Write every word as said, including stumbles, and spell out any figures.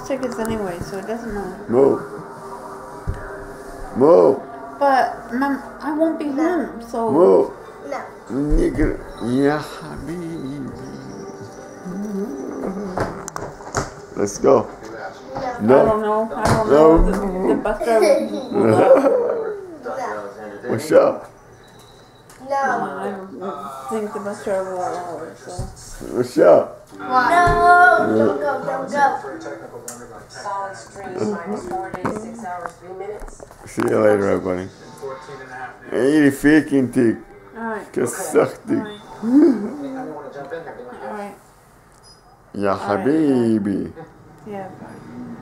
tickets anyway, so it doesn't matter. Move. Move. But, Mom, I won't be home, so... Move. No. Nigga. Ya habibi. Let's go. I No. don't know. I don't No. know. The, the bus driver will know. What's up? No. I don't think the bus driver will allow it, so... What's up? No. Don't go. Don't go. Solid stream minus four days, six hours, three minutes. See you later, everybody. Hey, fique contigo. Alright. Que sorte. Alright. Alright. Ya habibi. Yeah, bye.